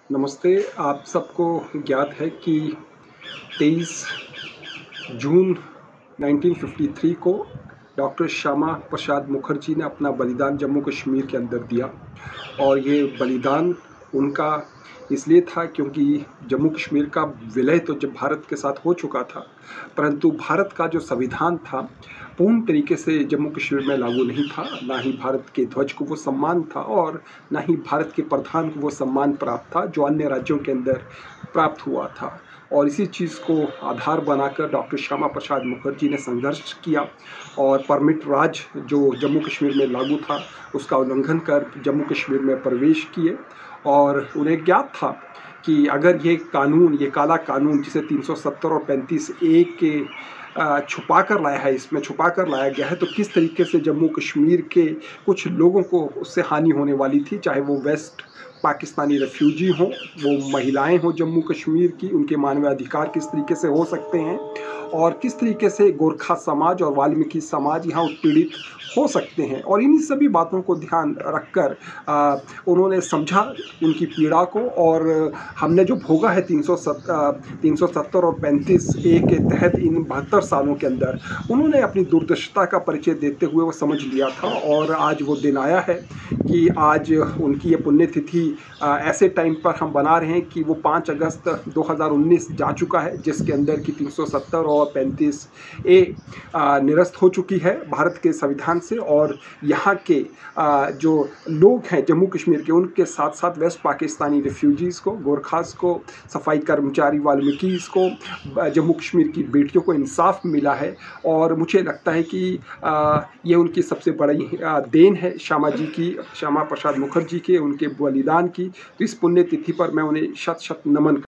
नमस्ते। आप सबको ज्ञात है कि 23 जून 1953 को डॉक्टर श्यामा प्रसाद मुखर्जी ने अपना बलिदान जम्मू कश्मीर के अंदर दिया और ये बलिदान उनका इसलिए था क्योंकि जम्मू कश्मीर का विलय तो जब भारत के साथ हो चुका था, परंतु भारत का जो संविधान था पूर्ण तरीके से जम्मू कश्मीर में लागू नहीं था। ना ही भारत के ध्वज को वो सम्मान था और ना ही भारत के प्रधान को वो सम्मान प्राप्त था जो अन्य राज्यों के अंदर प्राप्त हुआ था। और इसी चीज़ को आधार बनाकर डॉक्टर श्यामा प्रसाद मुखर्जी ने संघर्ष किया और परमिट राज जो जम्मू कश्मीर में लागू था उसका उल्लंघन कर जम्मू कश्मीर में प्रवेश किए। और उन्हें ज्ञात था कि अगर ये कानून, ये काला कानून जिसे 370 और 35A के छुपा कर लाया है, इसमें छुपा कर लाया गया है, तो किस तरीके से जम्मू कश्मीर के कुछ लोगों को उससे हानि होने वाली थी, चाहे वो वेस्ट पाकिस्तानी रेफ्यूजी हों, वो महिलाएं हों जम्मू कश्मीर की, उनके मानवाधिकार किस तरीके से हो सकते हैं और किस तरीके से गोरखा समाज और वाल्मीकि समाज यहाँ उत्पीड़ित हो सकते हैं। और इन्हीं सभी बातों को ध्यान रखकर उन्होंने समझा उनकी पीड़ा को। और हमने जो भोगा है 370 और 35A के तहत इन 72 सालों के अंदर, उन्होंने अपनी दुर्दशा का परिचय देते हुए वो समझ लिया था। और आज वो दिन आया है कि आज उनकी ये पुण्यतिथि ऐसे टाइम पर हम बना रहे हैं कि वो 5 अगस्त 2019 जा चुका है, जिसके अंदर की 370 और 35A निरस्त हो चुकी है भारत के संविधान से। और यहाँ के जो लोग हैं जम्मू कश्मीर के, उनके साथ साथ वेस्ट पाकिस्तानी रेफ्यूजीज़ को, गोरखास को, सफाई कर्मचारी वाल्मीकिस को, जम्मू कश्मीर की बेटियों को इंसाफ मिला है। और मुझे लगता है कि ये उनकी सबसे बड़ी देन है श्यामा जी की, श्यामा प्रसाद मुखर्जी के, उनके बलिदान की। तो इस पुण्यतिथि पर मैं उन्हें शत शत नमन